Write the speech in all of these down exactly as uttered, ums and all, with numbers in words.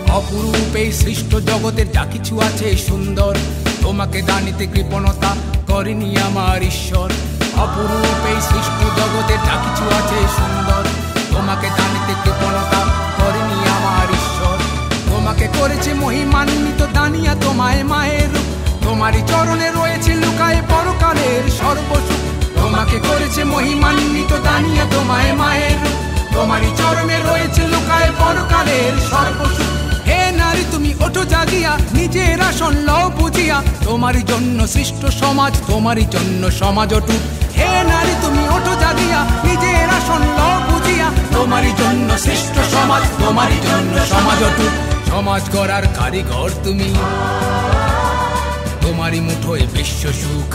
অপরূপ এই সৃষ্ট জগতের যা কিছু আছে সুন্দর, তোমাকে জানিতে কৃপণতা করেনি আমার ঈশ্বর। অপরূপ এই সৃষ্ট জগতের যা কিছু আছে সুন্দর, তোমাকে জানিতে কৃপণতা করেনি আমার ঈশ্বর। তোমাকে করেছে মহিমান্বিত দানিয়া তোমায় মায়ের রূপ, তোমারই চরণে রয়েছে লুকায়ে পরকালের সর্বসুখ। তোমাকে করেছে মহিমান্বিত দানিয়া তোমায় মায়ের রূপ, তোমারই চরণে রয়েছে লুকায়ে পরকালের সর্বসুখ। হে নারী তুমি ওঠো জাগিয়া, নিজের আসন লও বুঝিয়া, তোমারই জন্য সৃষ্ট সমাজ, তোমারই জন্য সমাজ অটুট। হে নারী তুমি ওঠো জাগিয়া, নিজের আসন লও বুঝিয়া, তোমারই জন্য সৃষ্ট সমাজ, তোমারই জন্য সমাজ অটুট। সমাজ গড়ার কারিগর তুমি, তোমারই মুঠোয় বিশ্ব সুখ।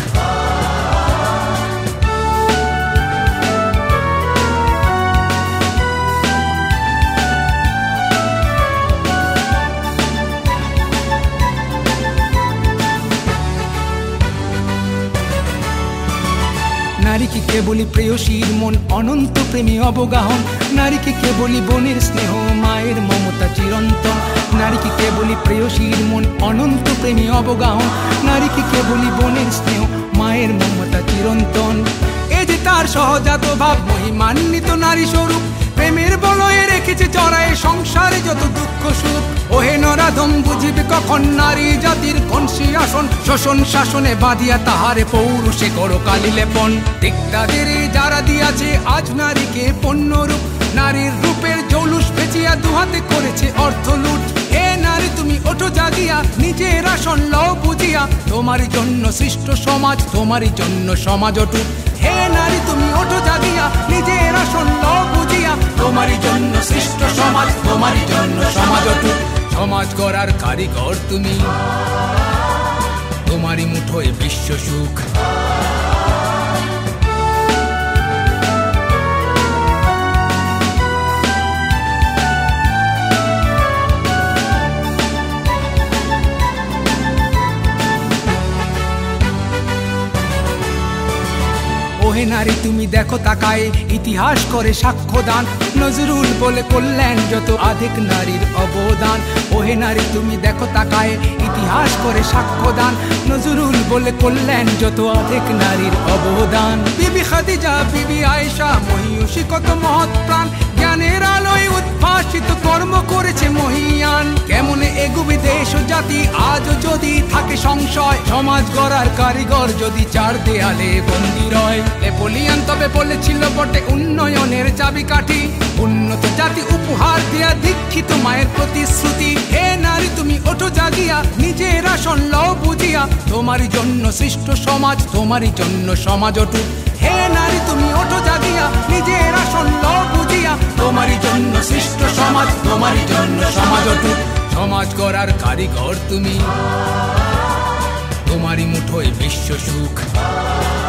নারীকে কেবলই প্রেয়সীর মন অনন্ত প্রেমী অবগাহন, নারীকে কেবলই বোনের স্নেহ মায়ের মমতা চিরন্তন। নারীকে কেবলই প্রেয়সীর মন অনন্ত প্রেমী অবগাহন, নারীকে কেবলই বোনের স্নেহ মায়ের মমতা চিরন্তন। এ যে তার সহজাত ভাব মহিমান্বিত নারী স্বরূপ, প্রেমের বলয়ে রেখেছে চড়ায় সংসারে যত দুঃখ সুখ। ওহে নরাধম বুঝিবে কখন নারী জাতির কোন সিংহাসন, শোষণ শাসনে বাঁধিয়া তাহারে পৌরুষে করো কালি লেপন। দিকদাদের যারা দিয়াছে আজ নারীকে পণ্যরূপ, নারীর রূপের জৌলুস বেচিয়া দুহাতে করেছে অর্থ লুট। হে নারী তুমি ওঠো জাগিয়া, নিজের আসন লও বুঝিয়া, তোমারই জন্য সৃষ্ট সমাজ, তোমারই জন্য সমাজ অটুট। হে নারী তুমি ওঠো জাগিয়া, নিজের আসন লও বুঝিয়া, তোমারই জন্য সৃষ্ট সমাজ, তোমারই জন্য সমাজ অটুট। সমাজ গড়ার কারিগর তুমি, তোমারই মুঠোয় বিশ্ব সুখ। ওহে নারী তুমি দেখো তাকায়, ইতিহাস করে সাক্ষ্যদান, নজরুল বলে কল্যাণ যত আধিক নারীর অবদান। ওহে নারী তুমি দেখো তাকায়, ইতিহাস করে সাক্ষ্যদান, নজরুল বলে কল্যাণ যত আধিক নারীর অবদান। বিবি খাদিজা বিবি আয়েশা মহিয়সী কত মহৎ প্রাণ, জ্ঞানের আলোয় উদ্ভাসিত কর্ম করেছে মহিয়ান। কেমনে এগুবে দেশ ও জাতি আজও যদি থাকে সংশয়, সমাজ গড়ার কারিগর যদি চার দেয়ালে বন্দী রয়। নেপোলিয়ান তবে বলেছিল বটে উন্নয়নের চাবিকাঠি, উন্নত জাতি উপহার দেয়া দীক্ষিত মায়ের প্রতিশ্রুতি। হে নারী তুমি ওঠো জাগিয়া, নিজের আসন লও বুঝিয়া, তোমারই জন্য সৃষ্ট সমাজ, তোমারই জন্য সমাজ অটুট। হে নারী তুমি ওঠো জাগিয়া, নিজের আসন লও বুঝিয়া, তোমারই জন্য সৃষ্ট সমাজ, তোমারই জন্য সমাজ অটুট। সমাজ গড়ার কারিগর তুমি, তোমারই মুঠোয় বিশ্ব সুখ।